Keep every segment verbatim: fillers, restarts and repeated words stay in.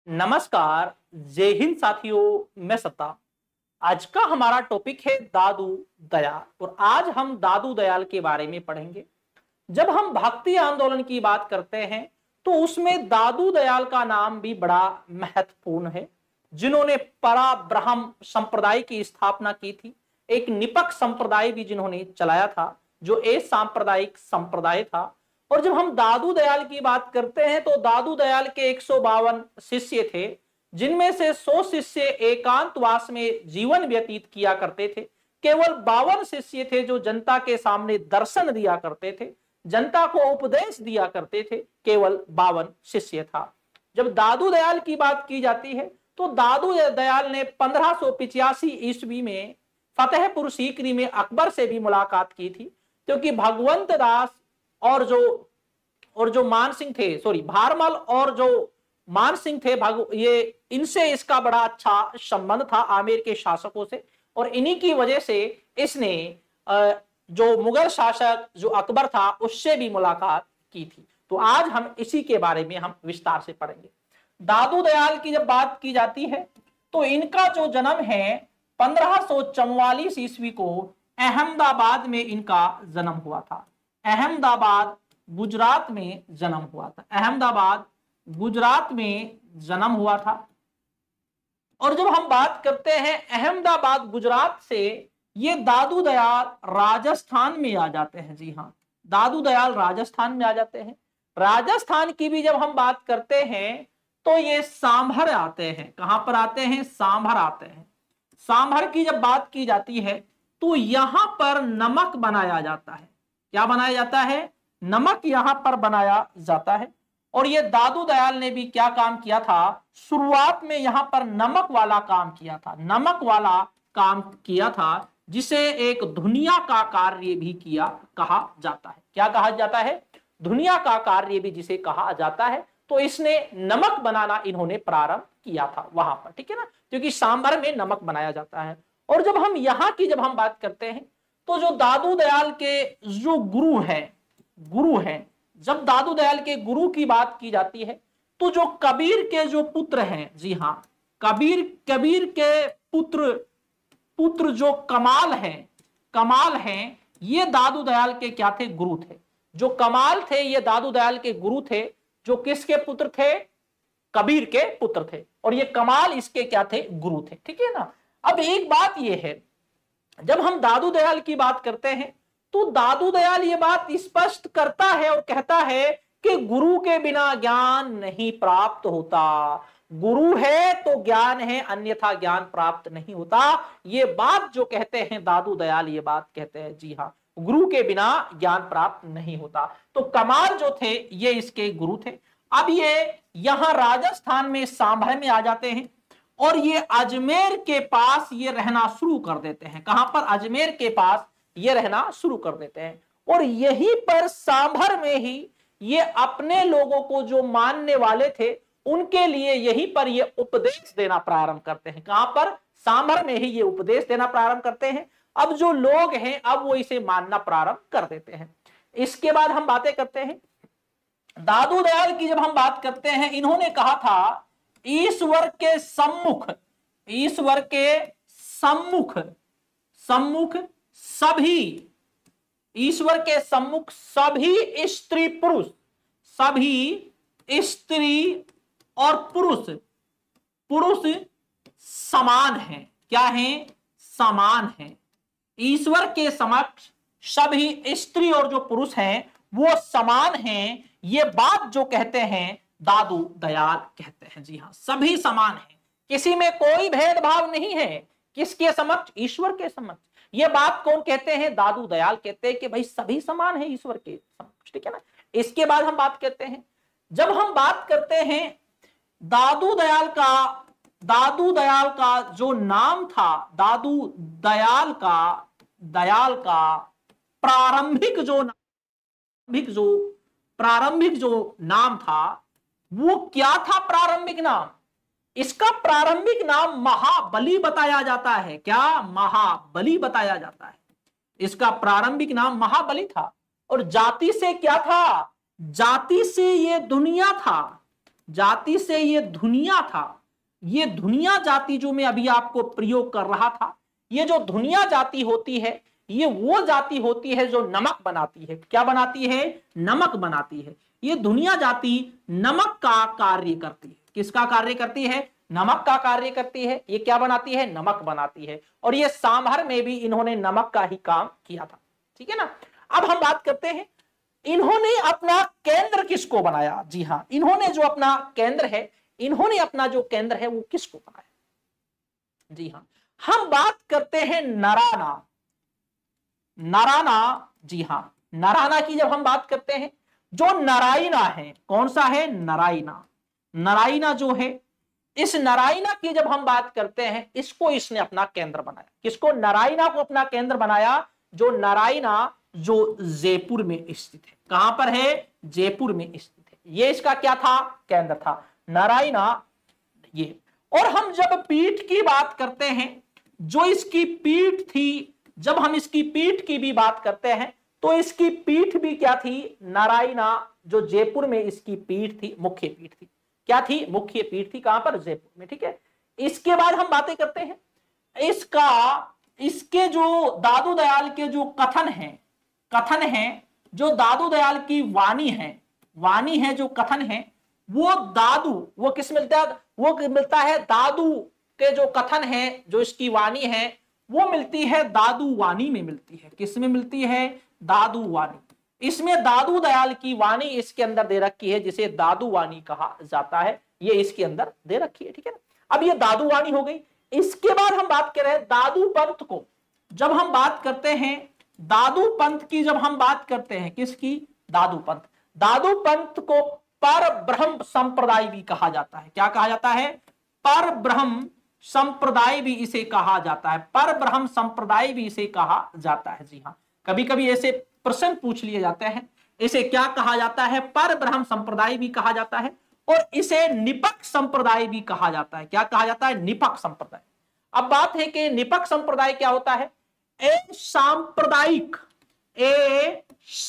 नमस्कार, जय हिंद साथियों। मैं सत्ता। आज का हमारा टॉपिक है दादू दयाल और आज हम दादू दयाल के बारे में पढ़ेंगे। जब हम भक्ति आंदोलन की बात करते हैं तो उसमें दादू दयाल का नाम भी बड़ा महत्वपूर्ण है, जिन्होंने पराब्रह्म संप्रदाय की स्थापना की थी। एक निपक्ष संप्रदाय भी जिन्होंने चलाया था, जो असांप्रदायिक संप्रदाय था। और जब हम दादू दयाल की बात करते हैं तो दादू दयाल के एक सौ बावन शिष्य थे, जिनमें से सौ शिष्य एकांतवास में जीवन व्यतीत किया करते थे। केवल बावन शिष्य थे जो जनता के सामने दर्शन दिया करते थे, जनता को उपदेश दिया करते थे। केवल बावन शिष्य था। जब दादू दयाल की बात की जाती है तो दादू दयाल ने पंद्रह सौ पिचासी ईस्वी में फतेहपुर सीकरी में अकबर से भी मुलाकात की थी, क्योंकि भगवंत दास और जो और जो मान सिंह थे, सॉरी भारमल और जो मान सिंह थे, भग ये इनसे इसका बड़ा अच्छा संबंध था, आमेर के शासकों से। और इन्हीं की वजह से इसने जो मुगल शासक जो अकबर था उससे भी मुलाकात की थी। तो आज हम इसी के बारे में हम विस्तार से पढ़ेंगे। दादू दयाल की जब बात की जाती है तो इनका जो जन्म है पंद्रह सौ चौवालीस ईस्वी को अहमदाबाद में इनका जन्म हुआ था। अहमदाबाद गुजरात में जन्म हुआ था। अहमदाबाद गुजरात में जन्म हुआ था। और जब हम बात करते हैं अहमदाबाद गुजरात से, ये दादू दयाल राजस्थान में आ जाते हैं। जी हाँ, दादू दयाल राजस्थान में आ जाते हैं। राजस्थान की भी जब हम बात करते हैं तो ये सांभर आते हैं। कहां पर आते हैं? सांभर आते हैं। सांभर की जब बात की जाती है तो यहां पर नमक बनाया जाता है। क्या बनाया जाता है? नमक यहां पर बनाया जाता है। और ये दादू दयाल ने भी क्या काम किया था? शुरुआत में यहां पर नमक वाला काम किया था। नमक वाला काम किया था, जिसे एक धुनिया का कार्य भी किया कहा जाता है। क्या कहा जाता है? धुनिया का कार्य भी जिसे कहा जाता है। तो इसने नमक बनाना इन्होंने प्रारंभ किया था वहां पर, ठीक है ना, क्योंकि सांभर में नमक बनाया जाता है। और जब हम यहाँ की जब हम बात करते हैं तो जो दादू दयाल के जो गुरु है गुरु हैं जब दादू दयाल के गुरु की बात की जाती है तो जो कबीर के जो पुत्र हैं, जी हाँ, कबीर कबीर के पुत्र पुत्र जो कमाल हैं कमाल हैं ये दादू दयाल के क्या थे? गुरु थे। जो कमाल थे ये दादू दयाल के गुरु थे, जो किसके पुत्र थे? कबीर के पुत्र थे। और ये कमाल इसके क्या थे? गुरु थे, ठीक है ना। अब एक बात ये है, जब हम दादू दयाल की बात करते हैं तो दादू दयाल ये बात स्पष्ट करता है और कहता है कि गुरु के बिना ज्ञान नहीं प्राप्त होता। गुरु है तो ज्ञान है, अन्यथा ज्ञान प्राप्त नहीं होता। ये बात जो कहते हैं दादू दयाल, ये बात कहते हैं, जी हाँ, गुरु के बिना ज्ञान प्राप्त नहीं होता। तो कमाल जो थे ये इसके गुरु थे। अब ये यहां राजस्थान में सांभर में आ जाते हैं और ये अजमेर के पास ये रहना शुरू कर देते हैं। कहां पर? अजमेर के पास ये रहना शुरू कर देते हैं। और यहीं पर सांभर में ही ये अपने लोगों को जो मानने वाले थे उनके लिए यहीं पर ये उपदेश देना प्रारंभ करते हैं। कहां पर? सांभर में ही ये उपदेश देना प्रारंभ करते हैं। अब जो लोग हैं अब वो इसे मानना प्रारंभ कर देते हैं। इसके बाद हम बातें करते हैं दादू दयाल की। जब हम बात करते हैं, इन्होंने कहा था ईश्वर के सम्मुख ईश्वर के सम्मुख सम्मुख सभी ईश्वर के सम्मुख सभी स्त्री पुरुष सभी स्त्री और पुरुष पुरुष समान हैं। क्या हैं? समान हैं। ईश्वर के समक्ष सभी स्त्री और जो पुरुष हैं वो समान हैं। ये बात जो कहते हैं दादू दयाल कहते हैं। जी हाँ, सभी समान हैं, किसी में कोई भेदभाव नहीं है। किसके समक्ष? ईश्वर के समक्ष। ये बात कौन कहते हैं? दादू दयाल कहते हैं कि भाई सभी समान है ईश्वर के समक्ष, ठीक है ना। इसके बाद हम बात करते हैं, जब हम बात करते हैं दादू दयाल का दादू दयाल का जो नाम था, दादू दयाल का दयाल का प्रारंभिक जो प्रारंभिक जो प्रारंभिक जो नाम था वो क्या था? प्रारंभिक नाम, इसका प्रारंभिक नाम महाबली बताया जाता है। क्या? महाबली बताया जाता है। इसका प्रारंभिक नाम महाबली था। और जाति से क्या था? जाति से ये दुनिया था। जाति से ये धुनिया था, ये धुनिया जाति जो मैं अभी आपको प्रयोग कर रहा था, ये जो धुनिया जाति होती है ये वो जाति होती है जो नमक बनाती है। क्या बनाती है? नमक बनाती है। ये धुनिया जाति नमक का कार्य करती है। किसका कार्य करती है? नमक का कार्य करती है। ये क्या बनाती है? नमक बनाती है। और ये सांभर में भी इन्होंने नमक का ही काम किया था। ठीक है ना। अब हम बात करते हैं, इन्होंने अपना केंद्र किसको बनाया? जी हाँ, इन्होंने जो अपना केंद्र है, इन्होंने अपना जो केंद्र है वो किसको बनाया? जी हाँ, हम बात करते हैं नराना। नराना, जी हाँ, नराना की जब हम बात करते हैं, जो नारायणा है, कौन सा है? नारायणा। नारायणा जो है, इस नारायणा की जब हम बात करते हैं, इसको इसने अपना केंद्र बनाया। किसको? नारायणा को अपना केंद्र बनाया। जो नारायणा जो जयपुर में स्थित है। कहां पर है? जयपुर में स्थित है। ये इसका क्या था? केंद्र था, नारायणा ये। और हम जब पीठ की बात करते हैं, जो इसकी पीठ थी, जब हम इसकी पीठ की भी बात करते हैं तो इसकी पीठ भी क्या थी? नारायणा जो जयपुर में इसकी पीठ थी, मुख्य पीठ थी। क्या थी? मुख्य पीठ थी। कहां पर? जयपुर में। ठीक है। इसके बाद हम बातें करते हैं इसका, इसके जो दादू दयाल के जो कथन है, कथन है जो दादू दयाल की वाणी है, वाणी है जो कथन है, वो दादू, वो किस मिलता है? वो मिलता है दादू के जो कथन है, जो इसकी वाणी है, वो मिलती है दादू वाणी में मिलती है। किस में मिलती है? दादू वाणी। इसमें दादू दयाल की वाणी इसके अंदर दे रखी है, जिसे दादू वाणी कहा जाता है। ये इसके अंदर दे रखी है। ठीक है ना। अब ये दादू वाणी हो गई। इसके बाद हम बात कर रहे हैं दादू पंथ को। जब हम बात करते हैं दादू पंथ की, जब हम बात करते हैं किसकी? दादू पंथ। दादू पंथ को पर ब्रह्म संप्रदाय भी कहा जाता है। क्या कहा जाता है? पर ब्रह्म संप्रदाय भी इसे कहा जाता है। पर ब्रह्म संप्रदाय भी इसे कहा जाता है। जी हाँ, कभी कभी ऐसे प्रश्न पूछ लिए जाते हैं, इसे क्या कहा जाता है? पर ब्रह्म संप्रदाय भी कहा जाता है, और इसे निपक्ष संप्रदाय भी कहा जाता है। क्या कहा जाता है? निपक्ष संप्रदाय। अब बात है कि निपक्ष संप्रदाय क्या होता है? ए सांप्रदायिक, ए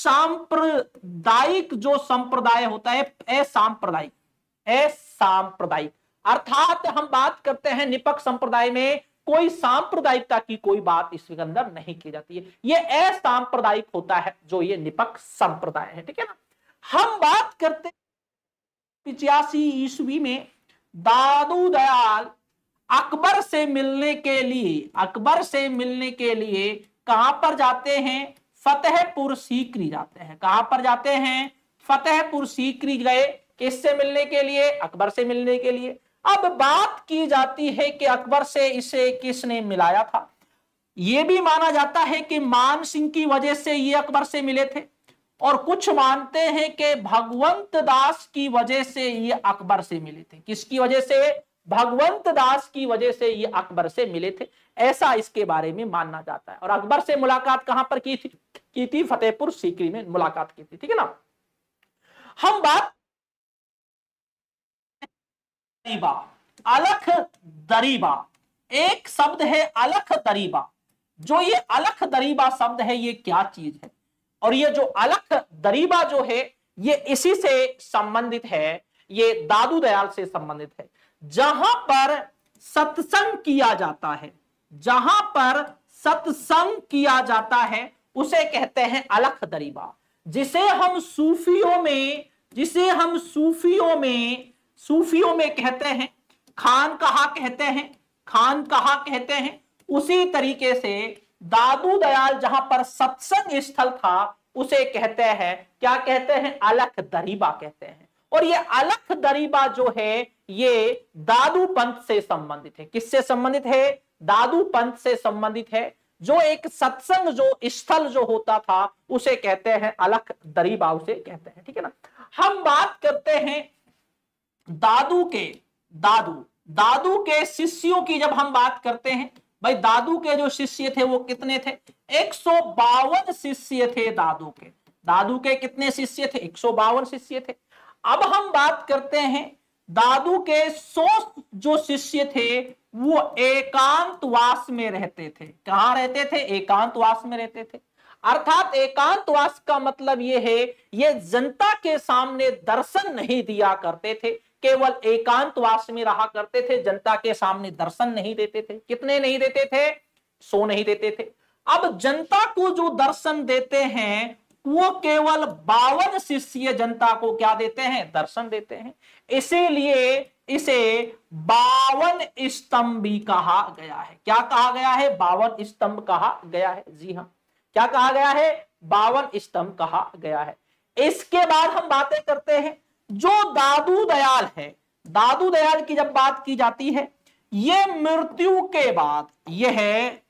सांप्रदायिक जो संप्रदाय होता है, ए सांप्रदायिक, ए सांप्रदायिक, अर्थात हम बात करते हैं निपक्ष संप्रदाय में कोई सांप्रदायिकता की कोई बात इसके अंदर नहीं की जाती है। ये असांप्रदायिक होता है जो ये निपक्ष संप्रदाय है। ठीक है ना। हम बात करते पिचासी ईस्वी में दादू दयाल अकबर से मिलने के लिए, अकबर से मिलने के लिए कहां पर जाते हैं? फतेहपुर सीकरी जाते हैं। कहां पर जाते हैं? फतेहपुर सीकरी गए। किससे मिलने के लिए? अकबर से मिलने के लिए। अब बात की जाती है कि अकबर से इसे किसने मिलाया था। यह भी माना जाता है कि मान सिंह की वजह से ये अकबर से मिले थे, और कुछ मानते हैं कि भगवंत दास की वजह से ये अकबर से मिले थे। किसकी वजह से? भगवंत दास की वजह से ये अकबर से मिले थे, ऐसा इसके बारे में मानना जाता है। और अकबर से मुलाकात कहां पर की थी? की थी फतेहपुर सीकरी में मुलाकात की थी। ठीक है ना। हम बात दरीबा, अलख दरीबा, एक शब्द है अलख दरीबा। जो ये अलख दरीबा शब्द है ये क्या चीज है? और ये जो अलख दरीबा जो है ये इसी से संबंधित है, ये दादू दयाल से संबंधित है। जहां पर सत्संग किया जाता है, जहां पर सत्संग किया जाता है उसे कहते हैं अलख दरीबा। जिसे हम सूफियों में, जिसे हम सूफियों में सूफियों में कहते हैं खान कहा कहते हैं, खान कहा कहते हैं, उसी तरीके से दादू दयाल जहां पर सत्संग स्थल था उसे कहते हैं, क्या कहते हैं? अलख दरीबा कहते हैं। और ये अलख दरीबा जो है ये दादू पंथ से संबंधित है। किससे संबंधित है? दादू पंथ से संबंधित है। जो एक सत्संग जो स्थल जो होता था उसे कहते हैं अलख दरीबा, उसे कहते हैं। ठीक है ना। हम बात करते हैं दादू के, दादू दादू के शिष्यों की जब हम बात करते हैं, भाई दादू के जो शिष्य थे वो कितने थे? एक सौ बावन शिष्य थे दादू के। दादू के कितने शिष्य थे? एक सौ बावन शिष्य थे। अब हम बात करते हैं दादू के सौ जो शिष्य थे वो एकांतवास में रहते थे। कहां रहते थे? एकांतवास में रहते थे। अर्थात एकांतवास का मतलब यह है ये जनता के सामने दर्शन नहीं दिया करते थे, केवल एकांतवास में रहा करते थे, जनता के सामने दर्शन नहीं देते थे। कितने नहीं देते थे? सौ नहीं देते थे। अब जनता को जो दर्शन देते हैं वो केवल बावन शिष्य जनता को क्या देते हैं? दर्शन देते हैं। इसीलिए इसे बावन स्तंभ भी कहा गया है। क्या कहा गया है? बावन स्तंभ कहा गया है। जी हाँ, क्या कहा गया है? बावन स्तंभ कहा गया है। इसके बाद हम बातें करते हैं जो दादू दयाल है। दादू दयाल की जब बात की जाती है, यह मृत्यु के बाद, यह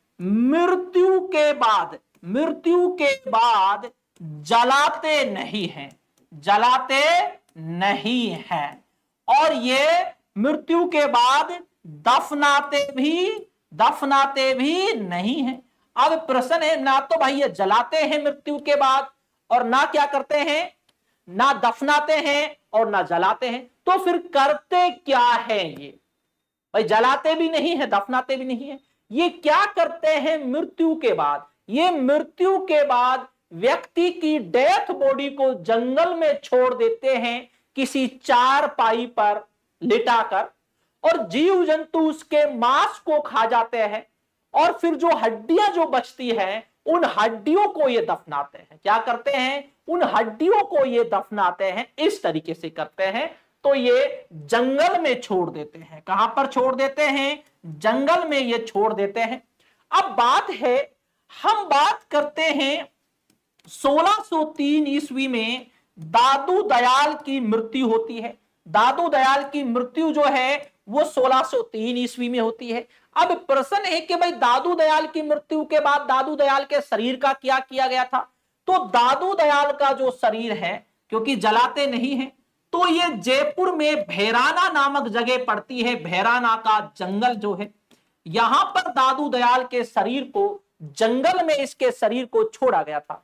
मृत्यु के बाद मृत्यु के बाद जलाते नहीं हैं, जलाते नहीं हैं, और ये मृत्यु के बाद दफनाते भी दफनाते भी नहीं हैं। अब प्रश्न है, ना तो भाई ये जलाते हैं मृत्यु के बाद, और ना क्या करते हैं? ना दफनाते हैं और ना जलाते हैं। तो फिर करते क्या है ये? भाई जलाते भी नहीं है, दफनाते भी नहीं है, ये क्या करते हैं मृत्यु के बाद? ये मृत्यु के बाद व्यक्ति की डेथ बॉडी को जंगल में छोड़ देते हैं किसी चारपाई पर लिटाकर, और जीव जंतु उसके मांस को खा जाते हैं, और फिर जो हड्डियां जो बचती हैं उन हड्डियों को ये दफनाते हैं। क्या करते हैं? उन हड्डियों को ये दफनाते हैं। इस तरीके से करते हैं। तो ये जंगल में छोड़ देते हैं। कहां पर छोड़ देते हैं? जंगल में ये छोड़ देते हैं। अब बात है, हम बात करते हैं सोलह सौ तीन ईस्वी में दादू दयाल की मृत्यु होती है। दादू दयाल की मृत्यु जो है वो सोलह सौ तीन ईस्वी में होती है। अब प्रश्न है कि भाई दादू दयाल की मृत्यु के बाद दादू दयाल के शरीर का क्या किया गया था? तो दादू दयाल का जो शरीर है, क्योंकि जलाते नहीं है, तो ये जयपुर में भैराना नामक जगह पड़ती है। भैराना का जंगल जो है, यहां पर दादू दयाल के शरीर को जंगल में इसके शरीर को छोड़ा गया था।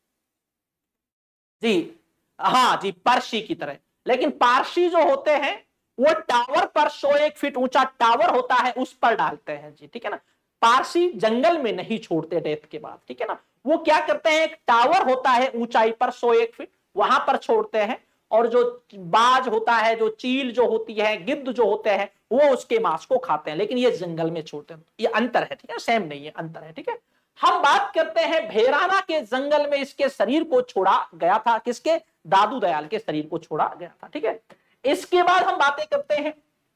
जी हाँ जी, पारसी की तरह। लेकिन पारसी जो होते हैं वो टावर पर सौ एक फीट ऊंचा टावर होता है, उस पर डालते हैं जी, ठीक है ना। पारसी जंगल में नहीं छोड़ते डेथ के बाद, ठीक है ना। वो क्या करते हैं, एक टावर होता है ऊंचाई पर सौ एक फीट, वहां पर छोड़ते हैं, और जो बाज होता है, जो चील जो होती है, गिद्ध जो होते हैं, वो उसके मांस को खाते हैं। लेकिन ये जंगल में छोड़ते हैं। ये अंतर है, ठीक है, सेम नहीं है, अंतर है, ठीक है। हम बात करते हैं भैराना के जंगल में इसके शरीर को छोड़ा गया था। किसके? दादू दयाल के शरीर को छोड़ा गया था, ठीक है। इसके बाद हम बातें करते हैं,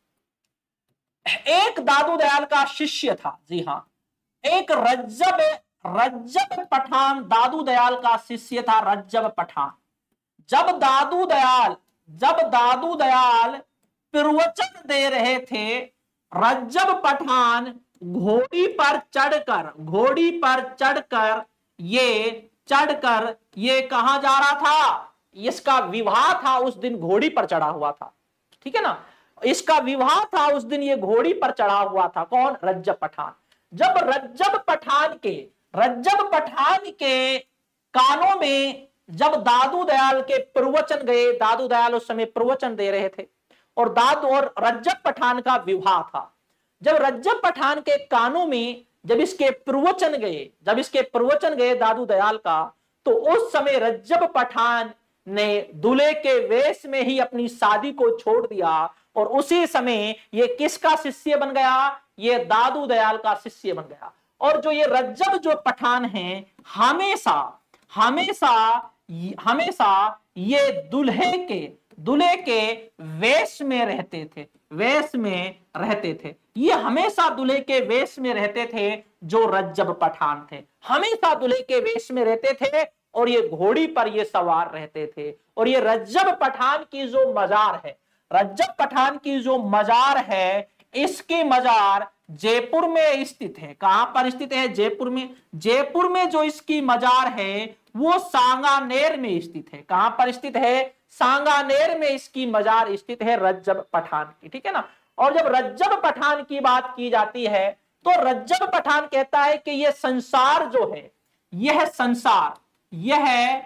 एक दादू दयाल का शिष्य था। जी हाँ, एक रज्जब रज्जब पठान दादू दयाल का शिष्य था, रज्जब पठान। जब दादू दयाल जब दादू दयाल प्रवचन दे रहे थे, रज्जब पठान घोड़ी पर चढ़कर घोड़ी पर चढ़कर ये चढ़कर ये कहां जा रहा था? इसका विवाह था, उस दिन घोड़ी पर चढ़ा हुआ था, ठीक है ना। इसका विवाह था, उस दिन ये घोड़ी पर चढ़ा हुआ था। कौन? रज्जब पठान। जब रज्जब पठान के रज्जब पठान के कानों में जब दादू दयाल के प्रवचन गए, दादू दयाल उस समय प्रवचन दे रहे थे, और दादू और रज्जब पठान का विवाह था। जब रज्जब पठान के कानों में जब इसके प्रवचन गए जब इसके प्रवचन गए दादू दयाल का, तो उस समय रज्जब पठान ने दूल्हे के वेश में ही अपनी शादी को छोड़ दिया, और उसी समय ये किसका शिष्य बन गया? ये दादू दयाल का शिष्य बन गया। और जो ये रज्जब जो पठान हैं, हमेशा हमेशा हमेशा ये दूल्हे के दूल्हे के वेश में रहते थे वेश में रहते थे ये हमेशा दूल्हे के वेश में रहते थे। जो रज्जब पठान थे, हमेशा दूल्हे के वेश में रहते थे, और ये घोड़ी पर ये सवार रहते थे। और ये रज्जब पठान की जो मजार है रज्जब पठान की जो मजार है, इसकी मजार जयपुर में स्थित है। कहां पर स्थित है? जयपुर में। जयपुर में जो इसकी मजार है वो सांगानेर में स्थित है। कहां पर स्थित है? सांगानेर में इसकी मजार स्थित है, रज्जब पठान की, ठीक है ना। और जब रज्जब पठान की बात की जाती है, तो रज्जब पठान कहता है कि यह संसार जो है यह संसार यह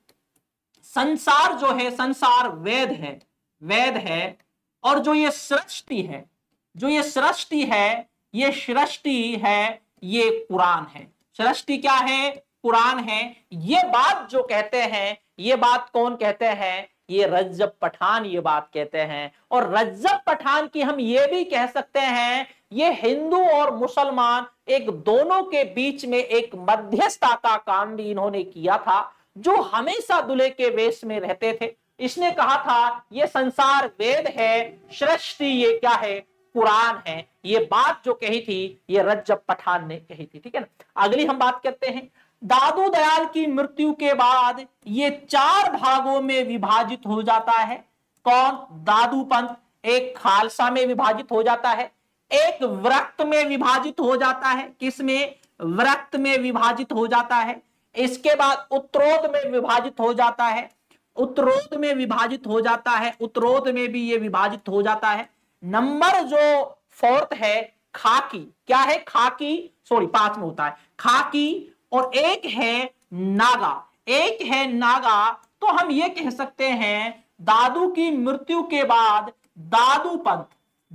संसार जो है संसार वेद है वेद है और जो ये सृष्टि है जो ये सृष्टि है ये सृष्टि है ये कुरान है। सृष्टि क्या है? कुरान है। ये बात जो कहते हैं, ये बात कौन कहते हैं? ये रज्जब पठान ये बात कहते हैं। और रज्जब पठान की हम ये भी कह सकते हैं, ये हिंदू और मुसलमान एक दोनों के बीच में एक मध्यस्थता का काम भी इन्होंने किया था, जो हमेशा दूल्हे के वेश में रहते थे। इसने कहा था ये संसार वेद है, सृष्टि ये क्या है? कुरान है। ये बात जो कही थी ये रज्जब पठान ने कही थी। ठीक है ना। अगली हम बात करते हैं, दादू दयाल की मृत्यु के बाद ये चार भागों में विभाजित हो जाता है। कौन? दादू पंथ। एक खालसा में विभाजित हो जाता है, एक व्रत में विभाजित हो जाता है। किसमें? व्रत में विभाजित हो जाता है। इसके बाद उत्तरोध में विभाजित हो जाता है, उत्तरोध में विभाजित हो जाता है, उत्तरोध में भी ये विभाजित हो जाता है। नंबर जो फोर्थ है खाकी। क्या है? खाकी, सॉरी पांच में होता है खाकी। और एक है नागा, एक है नागा। तो हम ये कह सकते हैं दादू की मृत्यु के बाद दादू पंथ,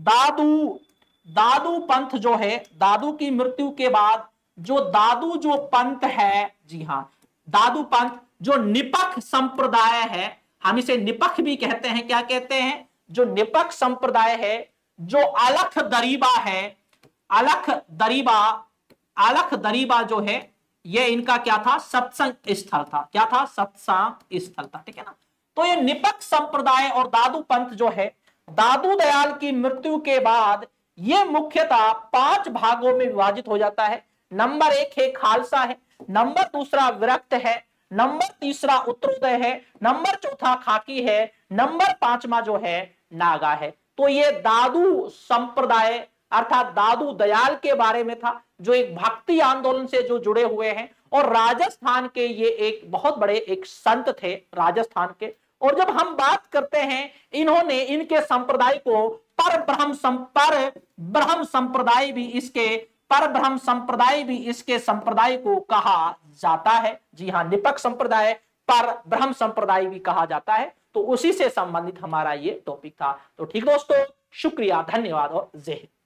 दादू दादू पंथ जो है, दादू की मृत्यु के बाद जो दादू जो पंथ है, जी हां, दादू पंथ जो निपख संप्रदाय है, हम इसे निपख भी कहते हैं। क्या कहते हैं? जो निपख संप्रदाय है, जो अलख दरीबा है, अलख दरीबा, अलख दरीबा जो है, ये इनका क्या था? सत्संग स्थल था। क्या था? सत्संग स्थल था। ठीक है ना। तो ये निपख संप्रदाय और दादू पंथ जो है, दादू दयाल की मृत्यु के बाद ये मुख्यतः पांच भागों में विभाजित हो जाता है। नंबर एक है खालसा है, नंबर दूसरा विरक्त है, नंबर तीसरा उत्तरोदय है, नंबर चौथा खाकी है, नंबर पांचवा जो है नागा है। तो ये दादू संप्रदाय अर्थात दादू दयाल के बारे में था, जो एक भक्ति आंदोलन से जो जुड़े हुए हैं और राजस्थान के ये एक बहुत बड़े एक संत थे राजस्थान के। और जब हम बात करते हैं, इन्होंने इनके संप्रदाय को पर ब्रह्म पर ब्रह्म संप्रदाय भी इसके पर ब्रह्म संप्रदाय भी इसके संप्रदाय को कहा जाता है। जी हां, निपख संप्रदाय पर ब्रह्म संप्रदाय भी कहा जाता है। तो उसी से संबंधित हमारा ये टॉपिक था। तो ठीक दोस्तों, शुक्रिया, धन्यवाद और जय हिंद।